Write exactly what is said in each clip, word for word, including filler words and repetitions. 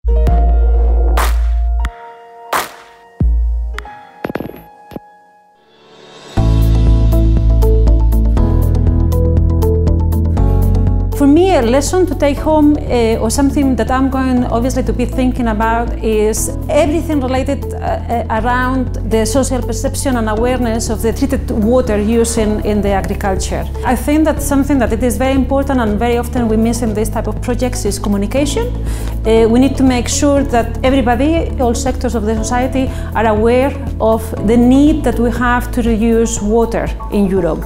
For me, a lesson to take home, uh, or something that I'm going obviously to be thinking about, is everything related uh, around the social perception and awareness of the treated water use in, in the agriculture. I think that something that it is very important and very often we miss in this type of projects is communication. Uh, we need to make sure that everybody, all sectors of the society, are aware of the need that we have to reuse water in Europe.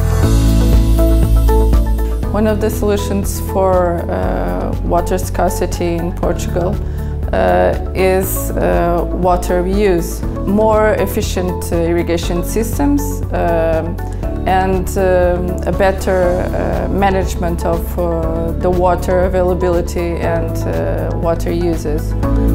One of the solutions for uh, water scarcity in Portugal uh, is uh, water reuse. More efficient uh, irrigation systems uh, and um, a better uh, management of uh, the water availability and uh, water uses.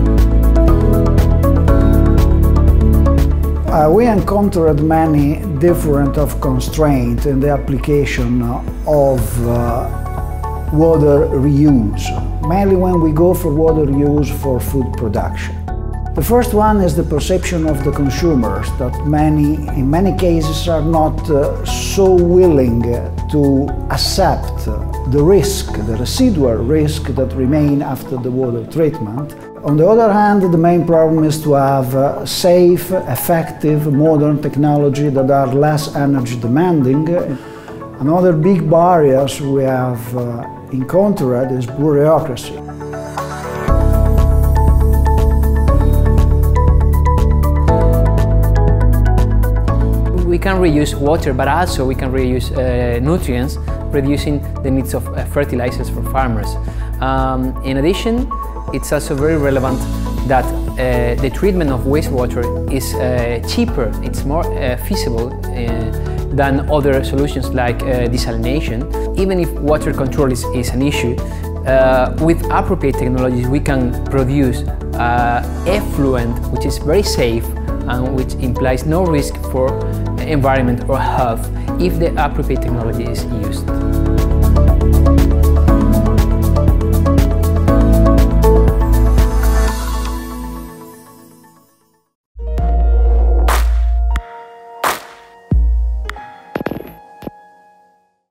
Uh, we encountered many different of constraints in the application of uh, water reuse, mainly when we go for water use for food production. The first one is the perception of the consumers, that many, in many cases, are not uh, so willing to accept the risk, the residual risk that remain after the water treatment. On the other hand, the main problem is to have uh, safe, effective, modern technology that are less energy demanding. Another big barriers we have uh, encountered is bureaucracy. We can reuse water, but also we can reuse uh, nutrients, reducing the needs of uh, fertilizers for farmers. Um, in addition, it's also very relevant that uh, the treatment of wastewater is uh, cheaper, it's more uh, feasible uh, than other solutions like uh, desalination. Even if water control is, is an issue, uh, with appropriate technologies we can produce uh, effluent which is very safe and which implies no risk for environment or health if the appropriate technology is used.